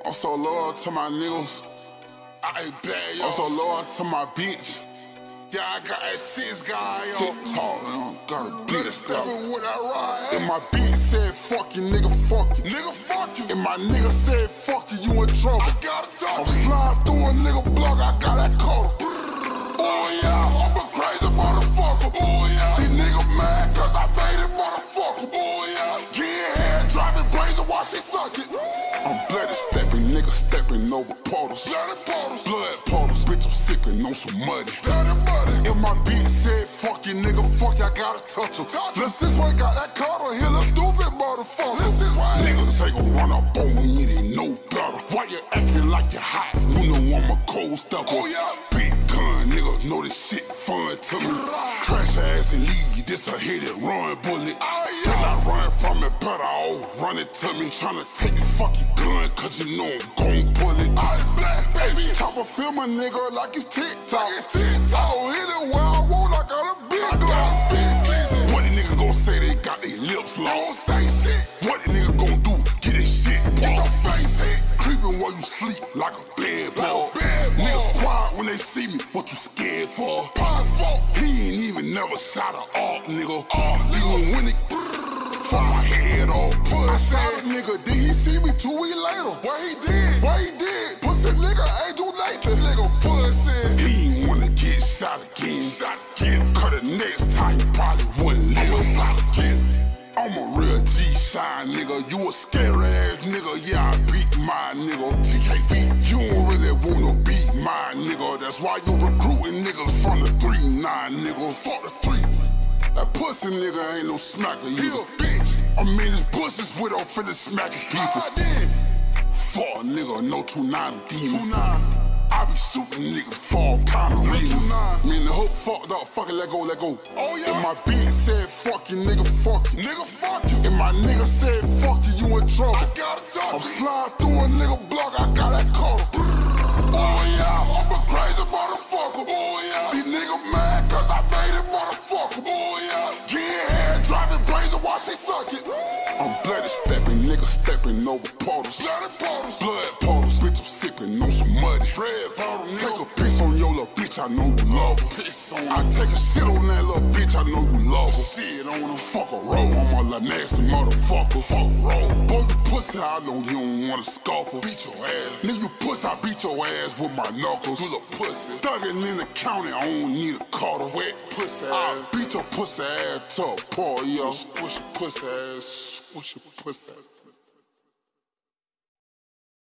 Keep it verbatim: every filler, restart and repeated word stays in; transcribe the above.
I'm so loyal to my niggas. I ain't bad, yo. I'm so loyal to my bitch. Yeah, I got that six guy, yo. TikTok, yo. Got a bitch step. When I ride. And my bitch said, fuck you, nigga, fuck you. Nigga, fuck you. And my nigga said, fuck you, you in trouble. I gotta talk. I'm flying through a nigga block, I got that coda. Oh yeah, I'm a crazy motherfucker. Oh yeah. These niggas mad cause I made it, motherfucker. Oh yeah. Get head, driving brains and watch it suck it. I'm bloody stepping, nigga stepping over portals. Bloody portals. Blood portals. Bitch, I'm sipping on some muddy. Dirty muddy. And my bitch said, fuck you, nigga, fuck you, I gotta touch him. Let's this way, got that car on here, let's stupid motherfucker. This is why niggas ain't gon' run up on me, they know better. Why you acting like you hot? You know I'm a cold stepper. Oh yeah. Big gun, nigga, know this shit fun to me. Crash your ass and leave, this a hit and run bullet. Oh yeah. Then I run from it, but I all run it to me. Tryna take this fucking gun, cause you know I'm gon' pull it. I black, baby. Chopper film a nigga like it's TikTok. Like TikTok. I hit it where I want, I got a big gun. I got a big glizzy. What these niggas gon' say, they got their lips long. Don't say shit. What these niggas gon' do, get their shit. Get your face hit. Creeping while you sleep like a bed bug. Niggas quiet when they see me, what you scared for? Pause for. He ain't even never shot a art, nigga. Art, nigga, when it fuck my head off. I shot a nigga, did he see me two weeks later? What he did? What he did? Pussy nigga, ain't do Nathan. Nigga, pussy. He ain't wanna get shot again. Shot again. Cause the next time you probably wouldn't live. I'm shot again. I'm a real G-shine nigga. You a scary ass nigga. Yeah, I beat my nigga. G K B. You don't really wanna beat my nigga. That's why you recruiting niggas from the three nine nigga. Fuck the three. That pussy nigga ain't no smacker. He a bitch. I'm in his bushes with him finna smack his people. Fuck a nigga, no two nine demon. two nine. I be shooting niggas for all kind of reasons. Me and the hook fucked up, fuck it, let go, let go. Oh yeah. And my bitch said, fuck you, nigga, fuck you. Nigga, fuck you. And my nigga said, fuck you, you in trouble. I gotta talk. I'm flying through a nigga block, I got that coda. Oh yeah, I'm a crazy motherfucker. Oh yeah. These niggas mad cause I made it, motherfucker. Oh yeah. Get head, driving brains and watch it suck it. I'm bloody stepping, nigga stepping over portals. Bloody portals. Blood portals. Bitch, I'm sipping on some muddy. Red bottle, nigga. Take a piss on your little bitch, I know you love her. Piss on I take a shit on that little bitch, I know you love her. Shit on her, fuck a roll. I'm a little nasty motherfucker. Fuck a roll. Both the pussy, I know you don't wanna scoff her. Beat your ass. Nigga, you pussy, I beat your ass with my knuckles. You little pussy. Thuggin' in the county, I don't need a cutter. Wet pussy ass. I beat your pussy ass to a par, yo. Squish your pussy ass. Squish your pussy ass.